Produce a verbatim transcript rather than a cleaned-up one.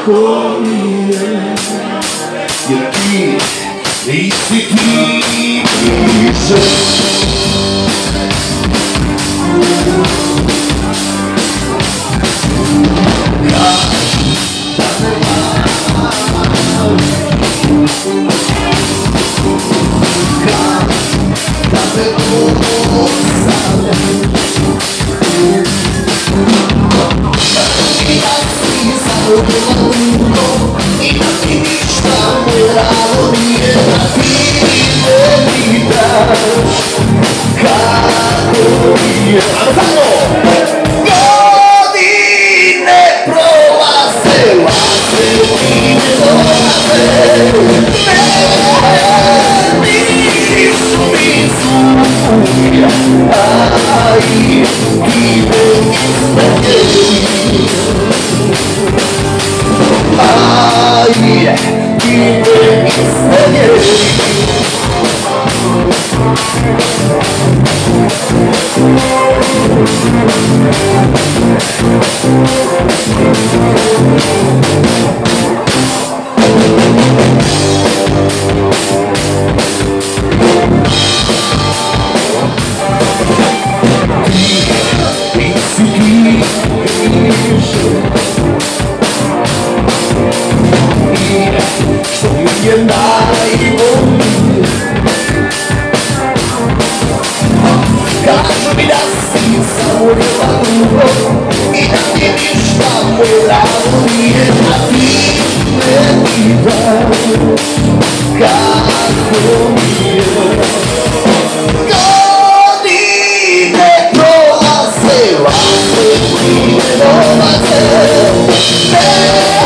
kako mi je, jer ti nisi ti više. I da ti ništa moralo nije, da ti ne vidaš kako je. Godine prolaze, laze i ne dolaze, meni nisu mi suja, a i ide iznevjeri. Aj, ide iznevjeri. Ti nisi ti više. Što mi je najbolnije, kažu mi da si zavorila dugo i da ti ništa moralo nije, da ti ne vidaš kako mi je. Godine prolaze, laze i ne dolaze,